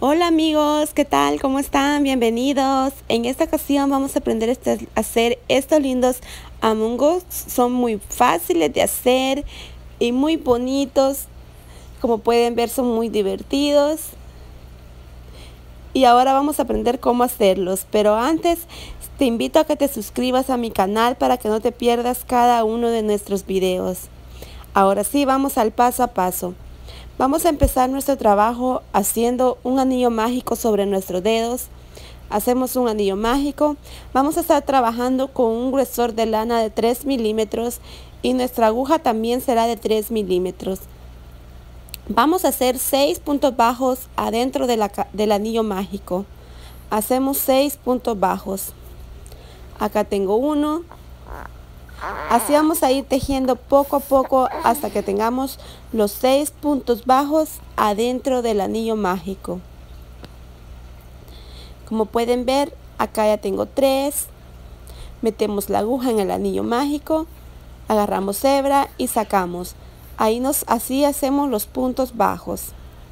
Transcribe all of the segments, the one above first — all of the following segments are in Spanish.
Hola amigos, ¿qué tal? ¿Cómo están? Bienvenidos. En esta ocasión vamos a aprender a hacer estos lindos Among Us. Son muy fáciles de hacer y muy bonitos. Como pueden ver, son muy divertidos. Y ahora vamos a aprender cómo hacerlos. Pero antes, te invito a que te suscribas a mi canal para que no te pierdas cada uno de nuestros videos. Ahora sí, vamos al paso a paso. Vamos a empezar nuestro trabajo haciendo un anillo mágico sobre nuestros dedos. Hacemos un anillo mágico. Vamos a estar trabajando con un gruesor de lana de 3 milímetros y nuestra aguja también será de 3 milímetros. Vamos a hacer 6 puntos bajos adentro del anillo mágico. Hacemos 6 puntos bajos. Acá tengo uno. Así vamos a ir tejiendo poco a poco hasta que tengamos los 6 puntos bajos adentro del anillo mágico. Como pueden ver, acá ya tengo 3. Metemos la aguja en el anillo mágico, agarramos hebra y sacamos. Así hacemos los puntos bajos.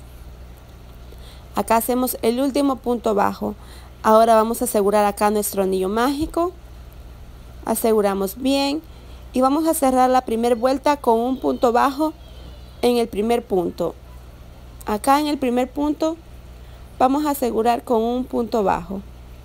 Acá hacemos el último punto bajo. Ahora vamos a asegurar acá nuestro anillo mágico. Aseguramos bien y vamos a cerrar la primera vuelta con un punto bajo en el primer punto. Acá en el primer punto vamos a asegurar con un punto bajo.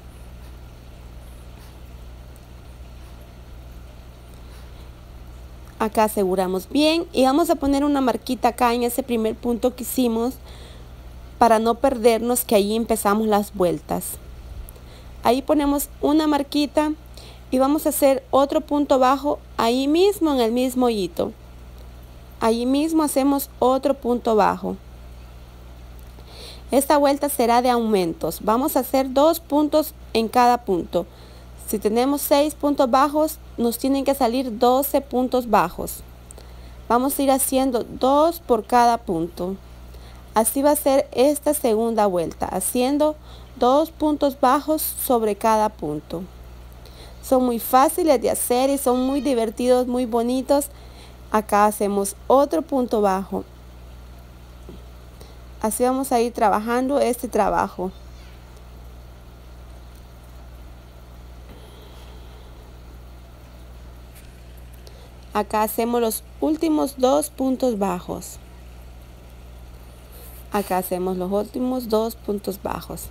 Acá aseguramos bien y vamos a poner una marquita acá en ese primer punto que hicimos para no perdernos, que ahí empezamos las vueltas. Ahí ponemos una marquita y vamos a hacer otro punto bajo ahí mismo en el mismo hito. Ahí mismo hacemos otro punto bajo. Esta vuelta será de aumentos. Vamos a hacer 2 puntos en cada punto. Si tenemos 6 puntos bajos, nos tienen que salir 12 puntos bajos. Vamos a ir haciendo 2 por cada punto. Así va a ser esta segunda vuelta, haciendo 2 puntos bajos sobre cada punto. Son muy fáciles de hacer y son muy divertidos, muy bonitos. Acá hacemos otro punto bajo. Así vamos a ir trabajando este trabajo. Acá hacemos los últimos 2 puntos bajos. Acá hacemos los últimos 2 puntos bajos.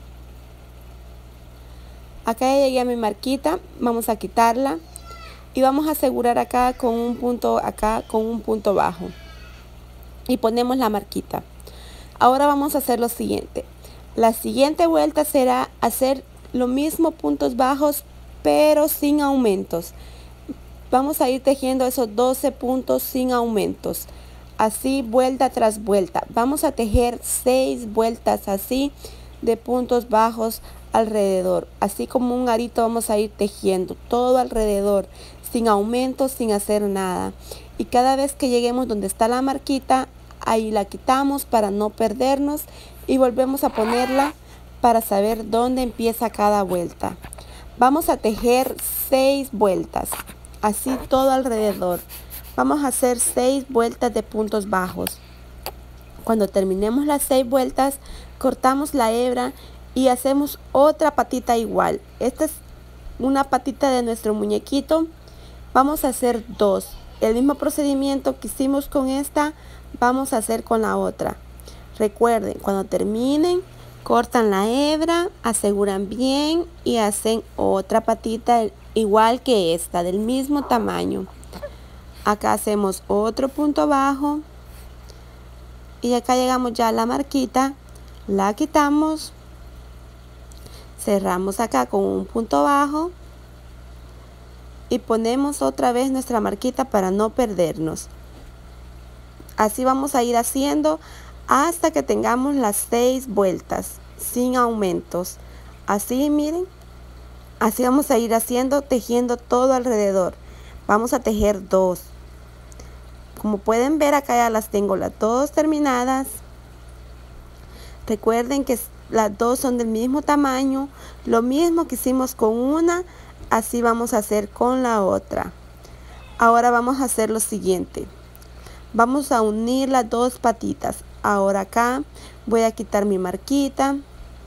Acá ya llegué a mi marquita, vamos a quitarla y vamos a asegurar acá con un punto bajo y ponemos la marquita. Ahora vamos a hacer lo siguiente. La siguiente vuelta será hacer lo mismo, puntos bajos pero sin aumentos. Vamos a ir tejiendo esos 12 puntos sin aumentos, así vuelta tras vuelta. Vamos a tejer 6 vueltas así de puntos bajos alrededor, así como un arito vamos a ir tejiendo todo alrededor, sin aumentos, sin hacer nada. Y cada vez que lleguemos donde está la marquita, ahí la quitamos para no perdernos y volvemos a ponerla para saber dónde empieza cada vuelta. Vamos a tejer 6 vueltas, así todo alrededor. Vamos a hacer 6 vueltas de puntos bajos. Cuando terminemos las 6 vueltas, cortamos la hebra y hacemos otra patita igual. Esta es una patita de nuestro muñequito. Vamos a hacer 2. El mismo procedimiento que hicimos con esta, vamos a hacer con la otra. Recuerden, cuando terminen, cortan la hebra, aseguran bien y hacen otra patita igual que esta, del mismo tamaño. Acá hacemos otro punto bajo y acá llegamos ya a la marquita, la quitamos, cerramos acá con un punto bajo y ponemos otra vez nuestra marquita para no perdernos. Así vamos a ir haciendo hasta que tengamos las 6 vueltas sin aumentos. Así, miren, así vamos a ir haciendo, tejiendo todo alrededor. Vamos a tejer 2. Como pueden ver, acá ya las tengo las 2 terminadas. Recuerden que las 2 son del mismo tamaño. Lo mismo que hicimos con una, así vamos a hacer con la otra. Ahora vamos a hacer lo siguiente. Vamos a unir las 2 patitas. Ahora acá voy a quitar mi marquita.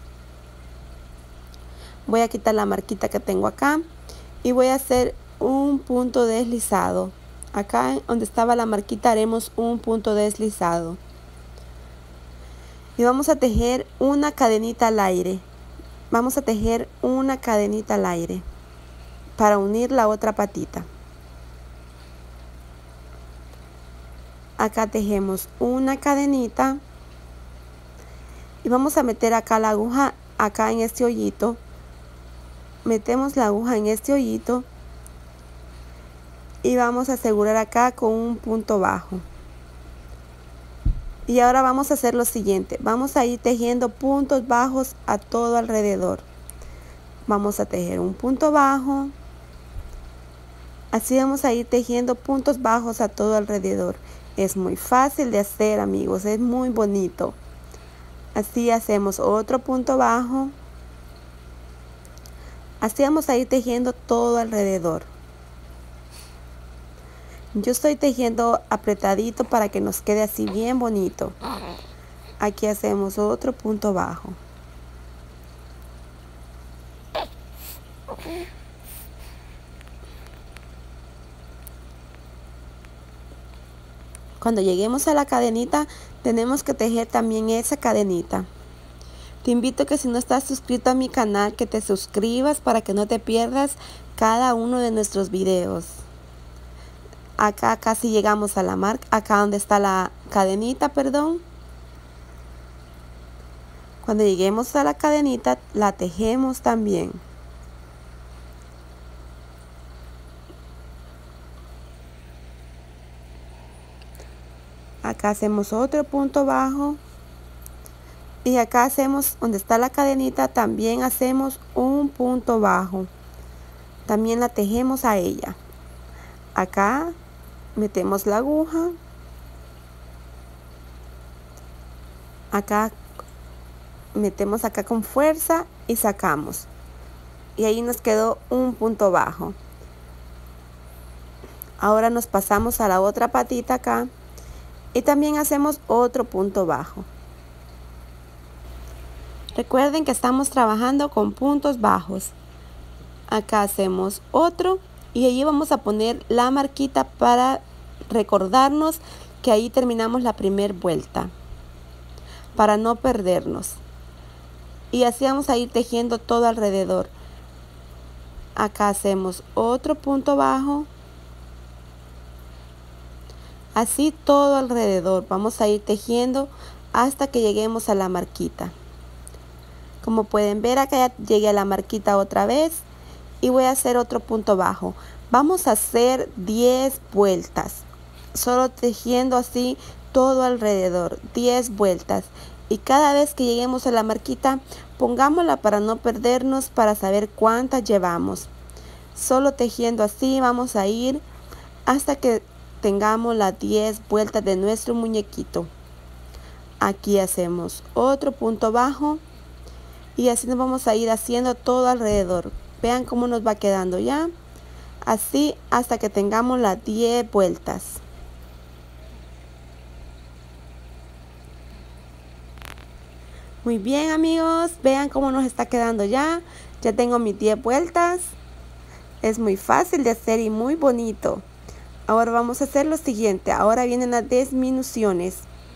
Voy a quitar la marquita que tengo acá y voy a hacer un punto deslizado. Acá donde estaba la marquita haremos un punto deslizado. Y vamos a tejer una cadenita al aire. Vamos a tejer una cadenita al aire para unir la otra patita. Acá tejemos una cadenita y vamos a meter acá la aguja acá en este hoyito. Metemos la aguja en este hoyito y vamos a asegurar acá con un punto bajo. Y ahora vamos a hacer lo siguiente, vamos a ir tejiendo puntos bajos a todo alrededor. Vamos a tejer un punto bajo, así vamos a ir tejiendo puntos bajos a todo alrededor. Es muy fácil de hacer, amigos, es muy bonito. Así hacemos otro punto bajo. Así vamos a ir tejiendo todo alrededor. Yo estoy tejiendo apretadito para que nos quede así bien bonito. Aquí hacemos otro punto bajo. Cuando lleguemos a la cadenita, tenemos que tejer también esa cadenita. Te invito a que si no estás suscrito a mi canal, que te suscribas para que no te pierdas cada uno de nuestros videos. Acá casi llegamos a la marca, acá donde está la cadenita, perdón. Cuando lleguemos a la cadenita, la tejemos también. Acá hacemos otro punto bajo. Y acá hacemos, donde está la cadenita, también hacemos un punto bajo. También la tejemos a ella. Acá metemos la aguja. Acá metemos acá con fuerza y sacamos. Y ahí nos quedó un punto bajo. Ahora nos pasamos a la otra patita acá. Y también hacemos otro punto bajo. Recuerden que estamos trabajando con puntos bajos. Acá hacemos otro y allí vamos a poner la marquita para recordarnos que ahí terminamos la primera vuelta, para no perdernos. Y así vamos a ir tejiendo todo alrededor. Acá hacemos otro punto bajo. Así todo alrededor vamos a ir tejiendo hasta que lleguemos a la marquita. Como pueden ver, acá ya llegué a la marquita otra vez y voy a hacer otro punto bajo. Vamos a hacer 10 vueltas, solo tejiendo así todo alrededor, 10 vueltas. Y cada vez que lleguemos a la marquita, pongámosla para no perdernos, para saber cuántas llevamos. Solo tejiendo así vamos a ir hasta que tengamos las 10 vueltas de nuestro muñequito. Aquí hacemos otro punto bajo. Y así nos vamos a ir haciendo todo alrededor. Vean cómo nos va quedando ya. Así hasta que tengamos las 10 vueltas. Muy bien, amigos. Vean cómo nos está quedando ya. Ya tengo mis 10 vueltas. Es muy fácil de hacer y muy bonito. Ahora vamos a hacer lo siguiente. Ahora vienen las disminuciones.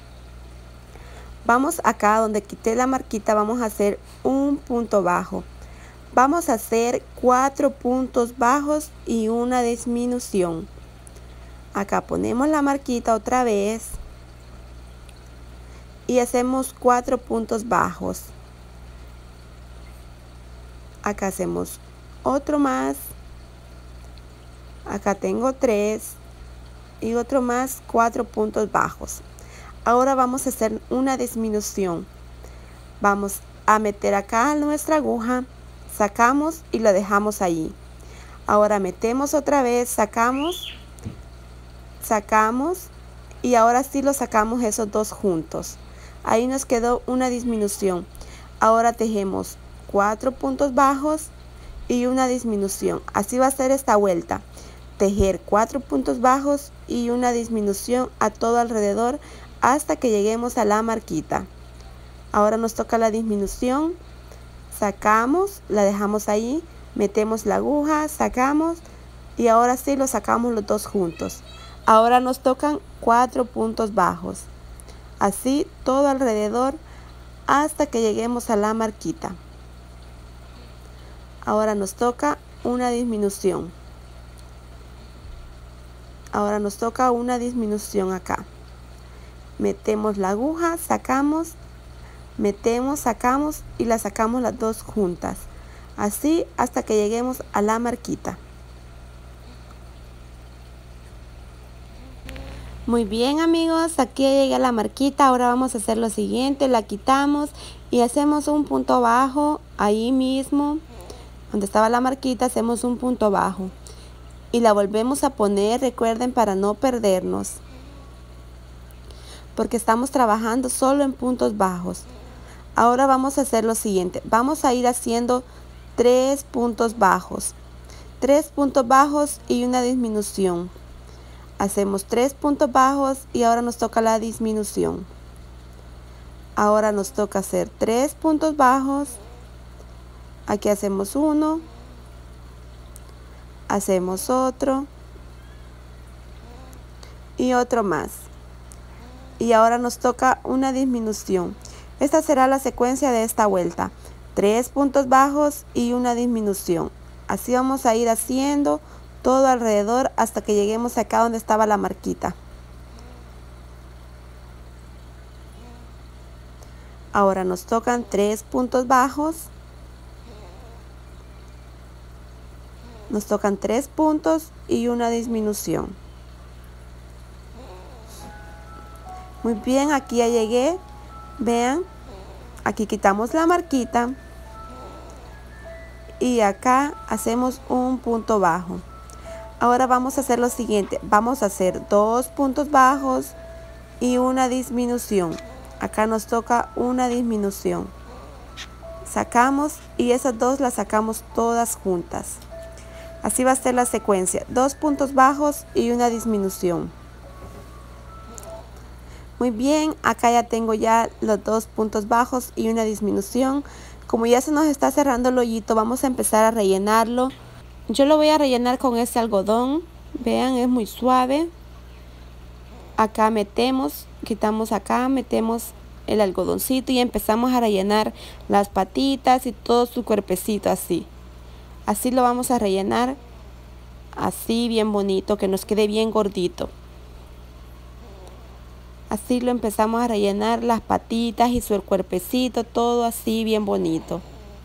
Vamos acá donde quité la marquita, vamos a hacer un punto bajo. Vamos a hacer 4 puntos bajos y una disminución. Acá ponemos la marquita otra vez y hacemos 4 puntos bajos. Acá hacemos otro más. Acá tengo 3 y otro más, 4 puntos bajos. Ahora vamos a hacer una disminución. Vamos a meter acá nuestra aguja, sacamos y la dejamos ahí. Ahora metemos otra vez, sacamos y ahora sí lo sacamos esos dos juntos. Ahí nos quedó una disminución. Ahora tejemos 4 puntos bajos y una disminución. Así va a ser esta vuelta. Tejer 4 puntos bajos y una disminución a todo alrededor hasta que lleguemos a la marquita. Ahora nos toca la disminución. Sacamos, la dejamos ahí, metemos la aguja, sacamos y ahora sí lo sacamos los dos juntos. Ahora nos tocan 4 puntos bajos. Así todo alrededor hasta que lleguemos a la marquita. Ahora nos toca una disminución. Ahora nos toca una disminución acá. Metemos la aguja, sacamos, metemos, sacamos y la sacamos las dos juntas. Así hasta que lleguemos a la marquita. Muy bien amigos, aquí llegué a la marquita. Ahora vamos a hacer lo siguiente, la quitamos y hacemos un punto bajo ahí mismo. Donde estaba la marquita hacemos un punto bajo. Y la volvemos a poner, recuerden, para no perdernos. Porque estamos trabajando solo en puntos bajos. Ahora vamos a hacer lo siguiente. Vamos a ir haciendo 3 puntos bajos. 3 puntos bajos y una disminución. Hacemos 3 puntos bajos y ahora nos toca la disminución. Ahora nos toca hacer 3 puntos bajos. Aquí hacemos uno. Hacemos otro. Y otro más. Y ahora nos toca una disminución. Esta será la secuencia de esta vuelta. 3 puntos bajos y una disminución. Así vamos a ir haciendo todo alrededor hasta que lleguemos acá donde estaba la marquita. Ahora nos tocan 3 puntos bajos. Nos tocan 3 puntos y una disminución. Muy bien, aquí ya llegué. Vean, aquí quitamos la marquita. Y acá hacemos un punto bajo. Ahora vamos a hacer lo siguiente. Vamos a hacer 2 puntos bajos y una disminución. Acá nos toca una disminución. Sacamos y esas dos las sacamos todas juntas. Así va a ser la secuencia. 2 puntos bajos y una disminución. Muy bien, acá ya tengo ya los 2 puntos bajos y una disminución. Como ya se nos está cerrando el hoyito, vamos a empezar a rellenarlo. Yo lo voy a rellenar con este algodón. Vean, es muy suave. Acá metemos, quitamos acá, metemos el algodoncito y empezamos a rellenar las patitas y todo su cuerpecito así. Así lo vamos a rellenar, así bien bonito, que nos quede bien gordito. Así lo empezamos a rellenar las patitas y su cuerpecito, todo así bien bonito.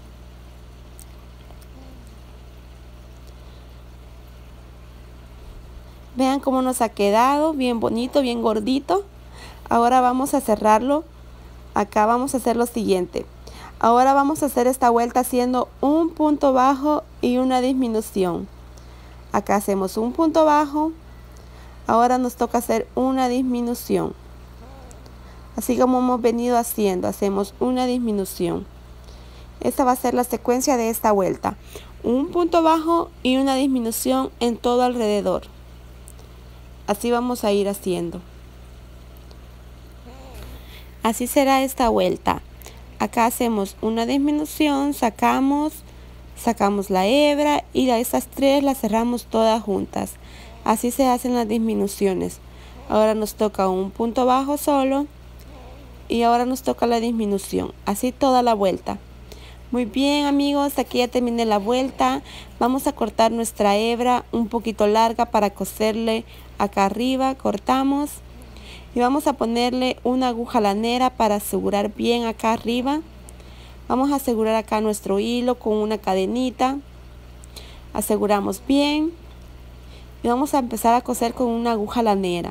Vean cómo nos ha quedado, bien bonito, bien gordito. Ahora vamos a cerrarlo. Acá vamos a hacer lo siguiente. Ahora vamos a hacer esta vuelta haciendo un punto bajo y una disminución. Acá hacemos un punto bajo. Ahora nos toca hacer una disminución. Así como hemos venido haciendo, hacemos una disminución. Esta va a ser la secuencia de esta vuelta. Un punto bajo y una disminución en todo alrededor. Así vamos a ir haciendo. Así será esta vuelta. Acá hacemos una disminución, sacamos la hebra y esas 3 las cerramos todas juntas. Así se hacen las disminuciones. Ahora nos toca un punto bajo solo y ahora nos toca la disminución. Así toda la vuelta. Muy bien amigos, aquí ya terminé la vuelta. Vamos a cortar nuestra hebra un poquito larga para coserle acá arriba. Cortamos y vamos a ponerle una aguja lanera para asegurar bien acá arriba. Vamos a asegurar acá nuestro hilo con una cadenita. Aseguramos bien y vamos a empezar a coser con una aguja lanera.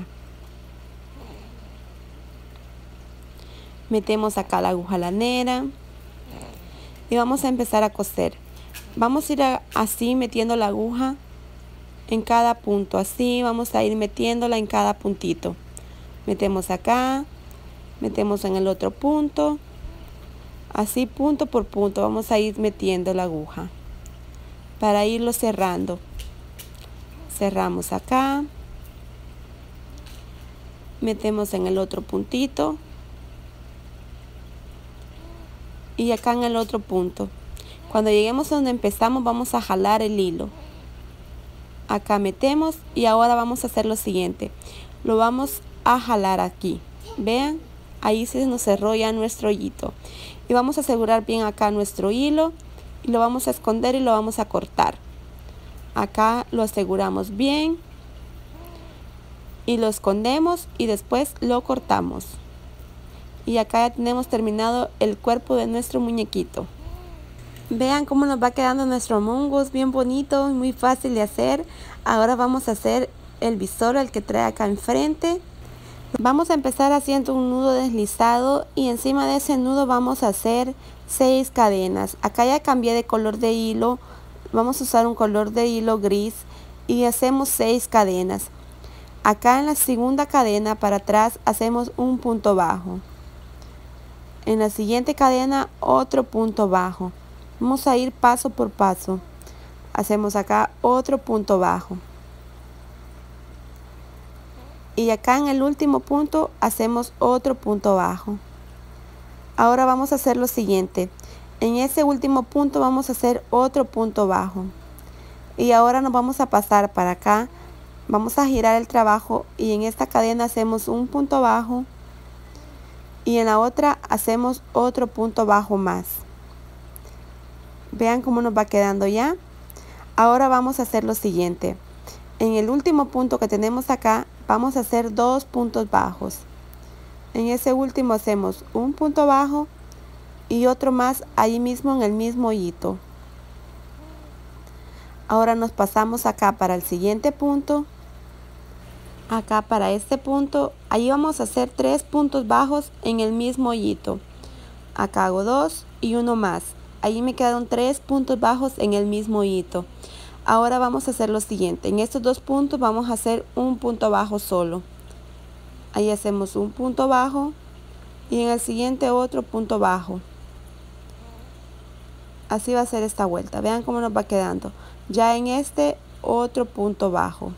Metemos acá la aguja lanera y vamos a empezar a coser. Vamos a ir así metiendo la aguja en cada punto. Así vamos a ir metiéndola en cada puntito. Metemos acá, metemos en el otro punto. Así punto por punto vamos a ir metiendo la aguja para irlo cerrando. Cerramos acá. metemos en el otro puntito y acá en el otro punto. Cuando lleguemos a donde empezamos vamos a jalar el hilo. Acá metemos y ahora vamos a hacer lo siguiente. Lo vamos a jalar aquí. Vean, ahí se nos cerró ya nuestro hoyito. Y vamos a asegurar bien acá nuestro hilo y lo vamos a esconder y lo vamos a cortar. Acá lo aseguramos bien y lo escondemos y después lo cortamos. Y acá ya tenemos terminado el cuerpo de nuestro muñequito. Vean cómo nos va quedando nuestro Among Us, bien bonito y muy fácil de hacer. Ahora vamos a hacer el visor, el que trae acá enfrente. Vamos a empezar haciendo un nudo deslizado y encima de ese nudo vamos a hacer 6 cadenas. Acá ya cambié de color de hilo, vamos a usar un color de hilo gris y hacemos 6 cadenas. Acá en la segunda cadena para atrás hacemos un punto bajo. En la siguiente cadena otro punto bajo. Vamos a ir paso por paso. Hacemos acá otro punto bajo. Y acá en el último punto hacemos otro punto bajo. Ahora vamos a hacer lo siguiente. En ese último punto vamos a hacer otro punto bajo. Y ahora nos vamos a pasar para acá. Vamos a girar el trabajo y en esta cadena hacemos un punto bajo. Y en la otra hacemos otro punto bajo más. Vean cómo nos va quedando ya. Ahora vamos a hacer lo siguiente. En el último punto que tenemos acá, vamos a hacer 2 puntos bajos. En ese último hacemos un punto bajo y otro más ahí mismo en el mismo hoyito. Ahora nos pasamos acá para el siguiente punto. Acá para este punto, ahí vamos a hacer 3 puntos bajos en el mismo hoyito. Acá hago 2 y uno más. Ahí me quedaron 3 puntos bajos en el mismo hoyito. Ahora vamos a hacer lo siguiente. En estos 2 puntos vamos a hacer un punto bajo solo. Ahí hacemos un punto bajo y en el siguiente otro punto bajo. Así va a ser esta vuelta. Vean cómo nos va quedando. Ya en este otro punto bajo.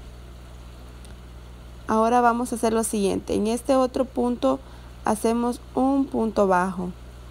Ahora vamos a hacer lo siguiente. En este otro punto hacemos un punto bajo.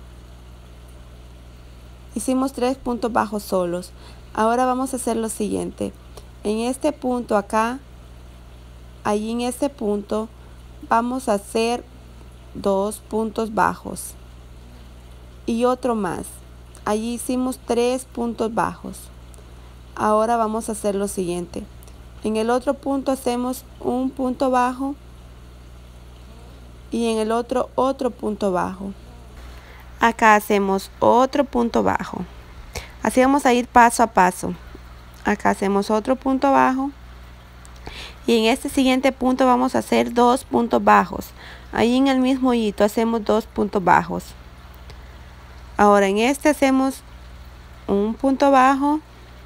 Hicimos 3 puntos bajos solos. Ahora vamos a hacer lo siguiente. En este punto acá, allí en este punto, vamos a hacer 2 puntos bajos. Y otro más. Allí hicimos 3 puntos bajos. Ahora vamos a hacer lo siguiente. En el otro punto hacemos un punto bajo. Y en el otro punto bajo. Acá hacemos otro punto bajo. Así vamos a ir paso a paso. Acá hacemos otro punto bajo. Y en este siguiente punto vamos a hacer 2 puntos bajos. Ahí en el mismo hoyito hacemos 2 puntos bajos. Ahora en este hacemos un punto bajo.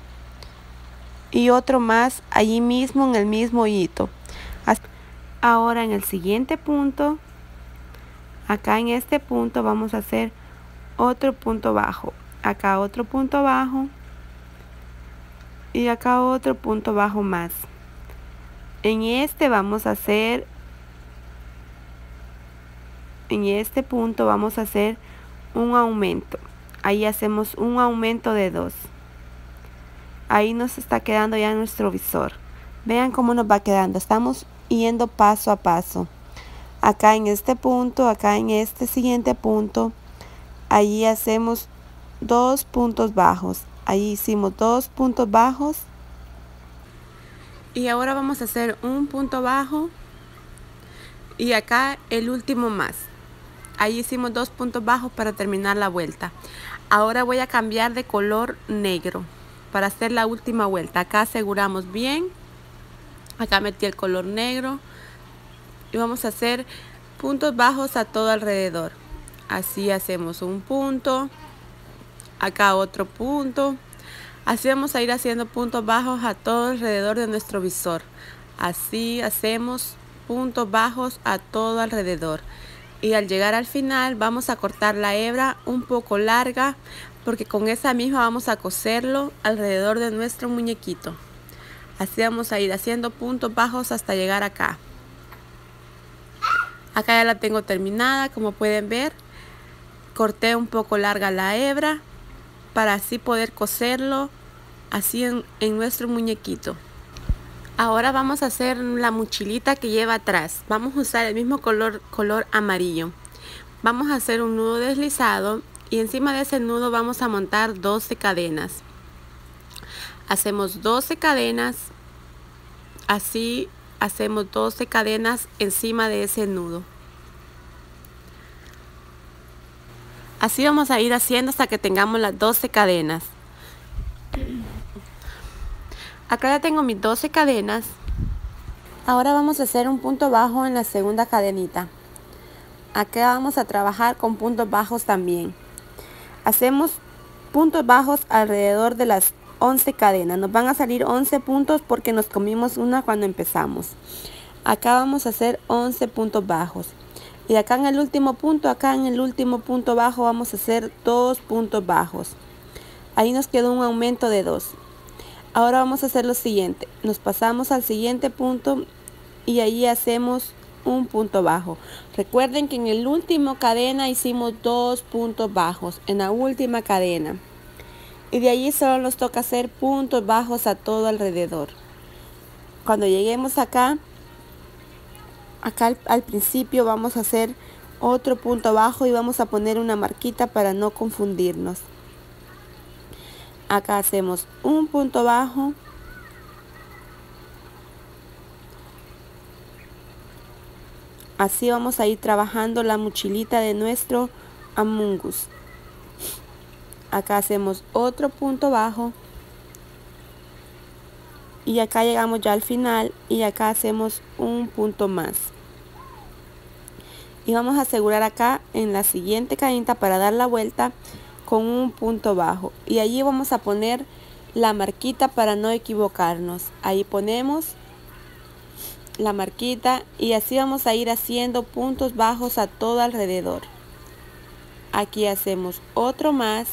Y otro más allí mismo en el mismo hoyito. Ahora en el siguiente punto. Acá en este punto vamos a hacer otro punto bajo. Acá otro punto bajo. Y acá otro punto bajo más. En este vamos a hacer. En este punto vamos a hacer un aumento. Ahí hacemos un aumento de 2. Ahí nos está quedando ya nuestro visor. Vean cómo nos va quedando. Estamos yendo paso a paso. Acá en este punto, acá en este siguiente punto. Allí hacemos 2 puntos bajos. Ahí hicimos 2 puntos bajos. Y ahora vamos a hacer un punto bajo. Y acá el último más. Ahí hicimos 2 puntos bajos para terminar la vuelta. Ahora voy a cambiar de color negro para hacer la última vuelta. Acá aseguramos bien. Acá metí el color negro. Y vamos a hacer puntos bajos a todo alrededor. Así hacemos un punto, acá otro punto. Así vamos a ir haciendo puntos bajos a todo alrededor de nuestro visor. Así hacemos puntos bajos a todo alrededor. Y al llegar al final vamos a cortar la hebra un poco larga porque con esa misma vamos a coserlo alrededor de nuestro muñequito. Así vamos a ir haciendo puntos bajos hasta llegar acá. Acá ya la tengo terminada, como pueden ver. Corté un poco larga la hebra para así poder coserlo así en nuestro muñequito. Ahora vamos a hacer la mochilita que lleva atrás. Vamos a usar el mismo color amarillo. Vamos a hacer un nudo deslizado y encima de ese nudo vamos a montar 12 cadenas. Hacemos 12 cadenas, así hacemos 12 cadenas encima de ese nudo. Así vamos a ir haciendo hasta que tengamos las 12 cadenas. Acá ya tengo mis 12 cadenas. Ahora vamos a hacer un punto bajo en la segunda cadenita. Acá vamos a trabajar con puntos bajos también. Hacemos puntos bajos alrededor de las 11 cadenas. Nos van a salir 11 puntos porque nos comimos una cuando empezamos. Acá vamos a hacer 11 puntos bajos. Y acá en el último punto, bajo vamos a hacer 2 puntos bajos. Ahí nos quedó un aumento de 2. Ahora vamos a hacer lo siguiente. Nos pasamos al siguiente punto y ahí hacemos un punto bajo. Recuerden que en el último cadena hicimos 2 puntos bajos en la última cadena. Y de ahí solo nos toca hacer puntos bajos a todo alrededor. Cuando lleguemos acá al principio vamos a hacer otro punto bajo y vamos a poner una marquita para no confundirnos. Acá hacemos un punto bajo, así vamos a ir trabajando la mochilita de nuestro Among Us. Acá hacemos otro punto bajo y acá llegamos ya al final y acá hacemos un punto más. Y vamos a asegurar acá en la siguiente cadenita para dar la vuelta con un punto bajo. Y allí vamos a poner la marquita para no equivocarnos. Ahí ponemos la marquita y así vamos a ir haciendo puntos bajos a todo alrededor. Aquí hacemos otro más.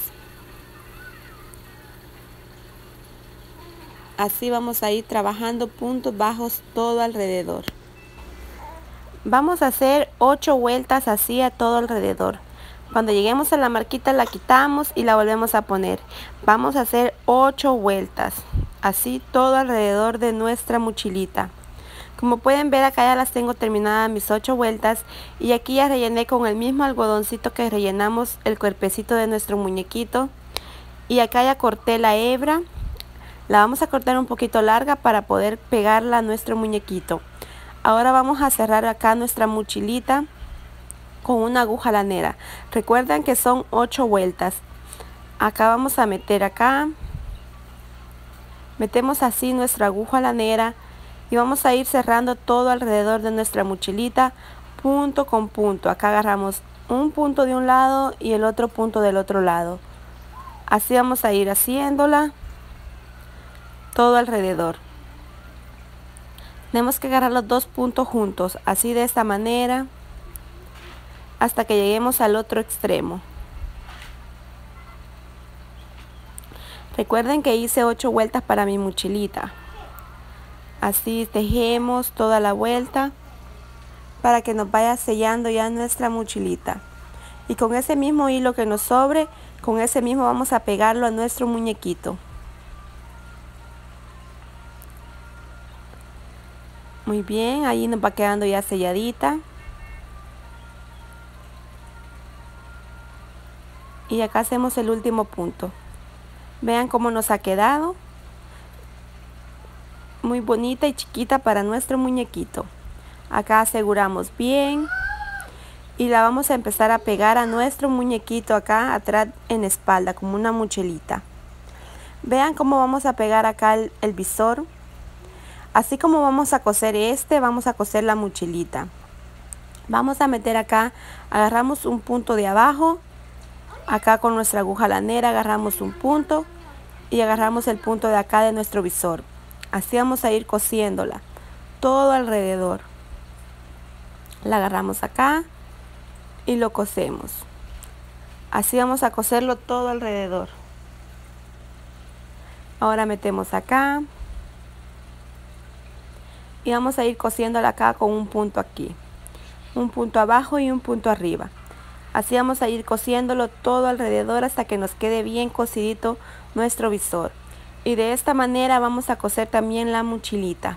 Así vamos a ir trabajando puntos bajos todo alrededor. Vamos a hacer 8 vueltas así a todo alrededor. Cuando lleguemos a la marquita la quitamos y la volvemos a poner. Vamos a hacer 8 vueltas, así todo alrededor de nuestra mochilita. Como pueden ver acá ya las tengo terminadas mis 8 vueltas y aquí ya rellené con el mismo algodoncito que rellenamos el cuerpecito de nuestro muñequito. Y acá ya corté la hebra. La vamos a cortar un poquito larga para poder pegarla a nuestro muñequito. Ahora vamos a cerrar acá nuestra mochilita con una aguja lanera. Recuerden que son 8 vueltas. Acá vamos a meter acá. Metemos así nuestra aguja lanera y vamos a ir cerrando todo alrededor de nuestra mochilita, punto con punto. Acá agarramos un punto de un lado y el otro punto del otro lado. Así vamos a ir haciéndola todo alrededor. Tenemos que agarrar los 2 puntos juntos, así de esta manera, hasta que lleguemos al otro extremo. Recuerden que hice 8 vueltas para mi mochilita. Así tejemos toda la vuelta para que nos vaya sellando ya nuestra mochilita. Y con ese mismo hilo que nos sobre, con ese mismo vamos a pegarlo a nuestro muñequito. Muy bien, ahí nos va quedando ya selladita. Y acá hacemos el último punto. Vean cómo nos ha quedado. Muy bonita y chiquita para nuestro muñequito. Acá aseguramos bien. Y la vamos a empezar a pegar a nuestro muñequito acá atrás en la espalda, como una mochilita. Vean cómo vamos a pegar acá el visor. Así como vamos a coser vamos a coser la mochilita. Vamos a meter acá, agarramos un punto de abajo, acá con nuestra aguja lanera agarramos un punto y agarramos el punto de acá de nuestro visor. Así vamos a ir cosiéndola todo alrededor. La agarramos acá y lo cosemos. Así vamos a coserlo todo alrededor. Ahora metemos acá. Y vamos a ir cosiéndola acá con un punto aquí. un punto abajo y un punto arriba. Así vamos a ir cosiéndolo todo alrededor hasta que nos quede bien cosidito nuestro visor. Y de esta manera vamos a coser también la mochilita.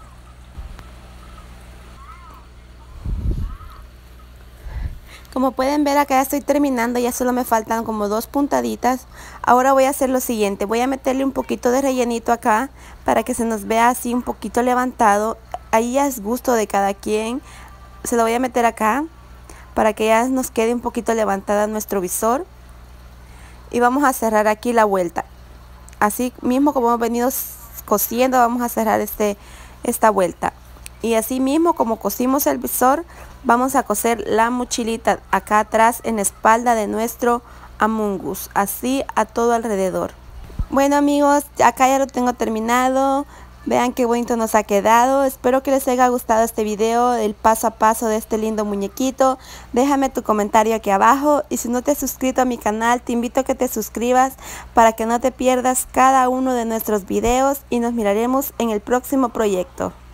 Como pueden ver, acá ya estoy terminando, ya solo me faltan como 2 puntaditas. Ahora voy a hacer lo siguiente, voy a meterle un poquito de rellenito acá para que se nos vea así un poquito levantado. Ahí ya es gusto de cada quien. Se lo voy a meter acá para que ya nos quede un poquito levantada nuestro visor. Y vamos a cerrar aquí la vuelta. Así mismo como hemos venido cosiendo, vamos a cerrar esta vuelta. Y así mismo como cosimos el visor, vamos a coser la mochilita acá atrás en la espalda de nuestro Among Us, así a todo alrededor. Bueno amigos, acá ya lo tengo terminado. Vean qué bonito nos ha quedado. Espero que les haya gustado este video, el paso a paso de este lindo muñequito. Déjame tu comentario aquí abajo. Y si no te has suscrito a mi canal, te invito a que te suscribas para que no te pierdas cada uno de nuestros videos. Y nos miraremos en el próximo proyecto.